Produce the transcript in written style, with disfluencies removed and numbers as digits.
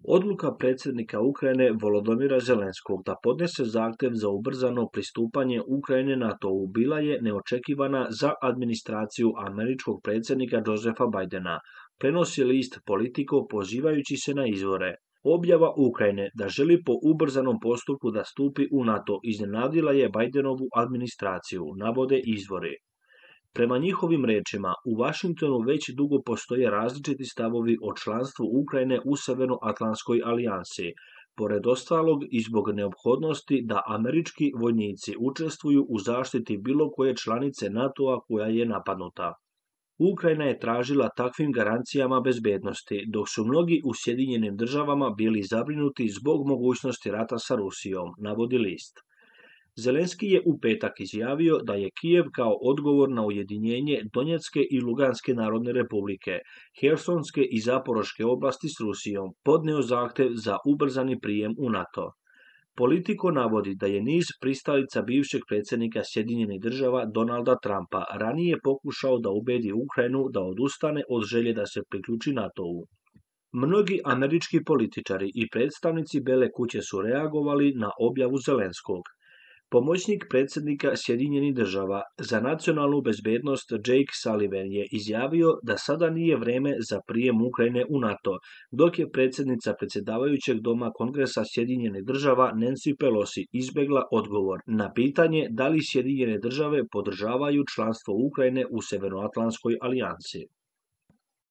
Odluka predsjednika Ukrajine Volodymyra Zelenskog da podnese zahtjev za ubrzano pristupanje Ukrajine NATO-u bila je neočekivana za administraciju američkog predsjednika Josepha Bidena, prenosi list Politico pozivajući se na izvore. Objava Ukrajine da želi po ubrzanom postupku da stupi u NATO iznenadila je Bidenovu administraciju, navode izvori. Prema njihovim rečima, u Washingtonu već dugo postoje različiti stavovi o članstvu Ukrajine u Severnoatlantskoj alijansi, pored ostalog i zbog neophodnosti da američki vojnici učestvuju u zaštiti bilo koje članice NATO-a koja je napadnuta. Ukrajina je tražila takvim garancijama bezbednosti, dok su mnogi u Sjedinjenim državama bili zabrinuti zbog mogućnosti rata sa Rusijom, navodi list. Zelenski je u petak izjavio da je Kijev kao odgovor na ujedinjenje Donjecke i Luganske narodne republike, Hersonske i Zaporoške oblasti s Rusijom, podneo zahtjev za ubrzani prijem u NATO. Politico navodi da je niz pristalica bivšeg predsjednika Sjedinjenih država Donalda Trumpa ranije pokušao da ubedi Ukrajinu da odustane od želje da se priključi NATO-u. Mnogi američki političari i predstavnici Bele kuće su reagovali na objavu Zelenskog. Pomoćnik predsjednika Sjedinjenih država za nacionalnu bezbednost Jake Sullivan je izjavio da sada nije vreme za prijem Ukrajine u NATO, dok je predsjednica predsjedavajućeg doma Kongresa Sjedinjenih država Nancy Pelosi izbjegla odgovor na pitanje da li Sjedinjene države podržavaju članstvo Ukrajine u Severnoatlantskoj alijansi.